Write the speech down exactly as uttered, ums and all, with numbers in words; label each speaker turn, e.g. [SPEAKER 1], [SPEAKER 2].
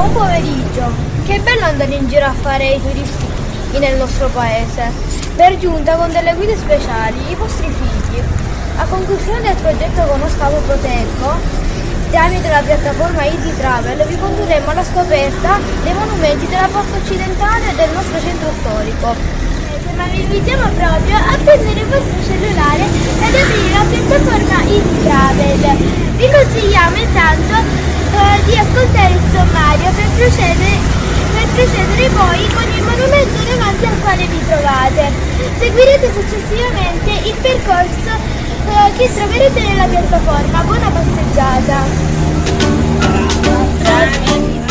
[SPEAKER 1] Buon pomeriggio, che bello andare in giro a fare i turisti nel nostro paese, per giunta con delle guide speciali, i vostri figli. A conclusione del progetto Conosca Proteggo, tramite la piattaforma Easy Travel, vi condurremo alla scoperta dei monumenti della parte occidentale del nostro centro storico. Ma vi invitiamo proprio a prendere il vostro cellulare ed aprire la piattaforma Easy Travel. Vi consigliamo intanto eh, di ascoltare il sommario per procedere, per procedere poi con il monumento davanti al quale vi trovate. Seguirete successivamente il percorso eh, che troverete nella piattaforma. Buona passeggiata!